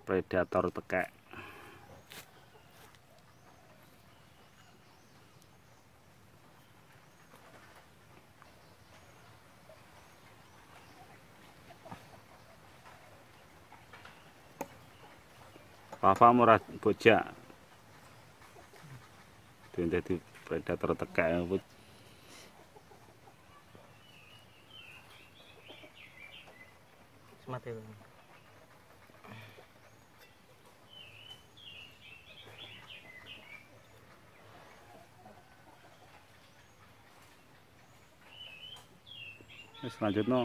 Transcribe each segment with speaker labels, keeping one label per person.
Speaker 1: predator tekek. Papa murah bojak. Dadi predator tekek.
Speaker 2: Mati.
Speaker 1: Selanjutnya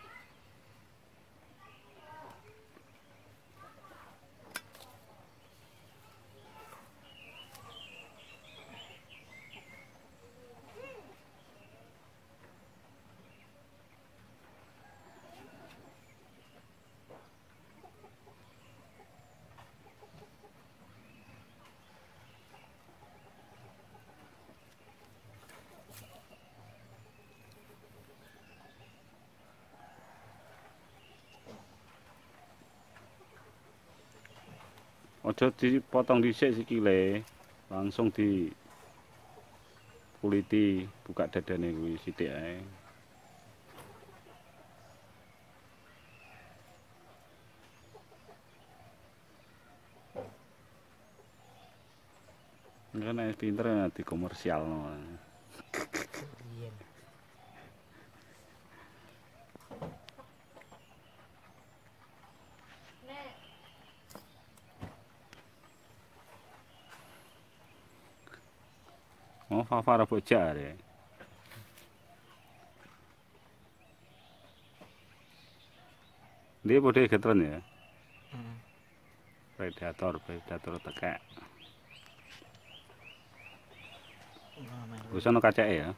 Speaker 1: ojo dipotong dhisik sikile, langsung di kuliti, buka dadane kuwi sithik ae. Kan pinter di komersial no.
Speaker 2: Iya.
Speaker 1: Oh, Fafa ora bojak ya. Dia bodhe getren ya. Predator tekek. Wis ana kacake ya.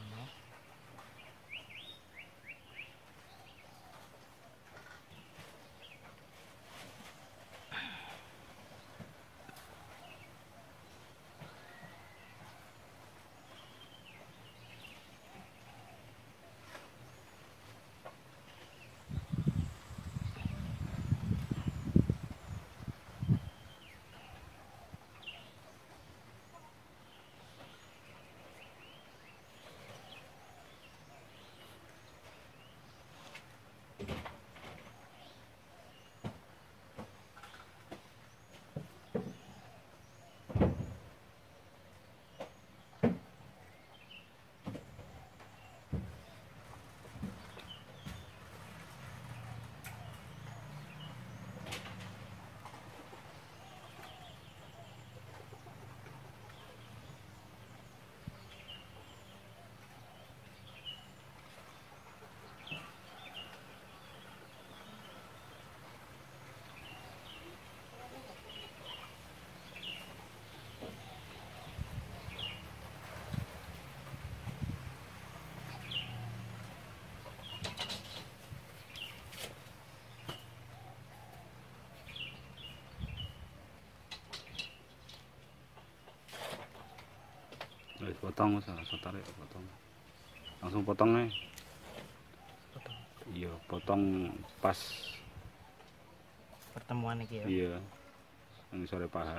Speaker 1: Wis potong, langsung tarik potong. Langsung potong ae.
Speaker 2: Potong.
Speaker 1: Iya, potong pas
Speaker 2: Pertemuan iki ya.
Speaker 1: iya. Yang sore paha.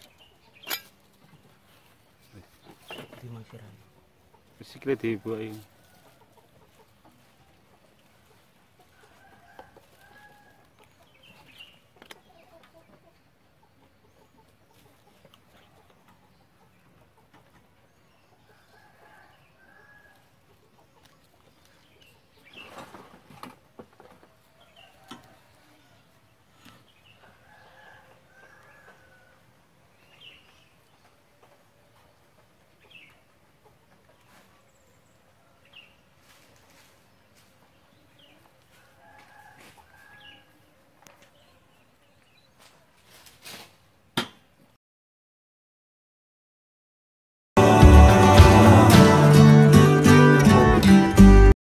Speaker 2: Di mangsiran.
Speaker 1: Sikile dibuki.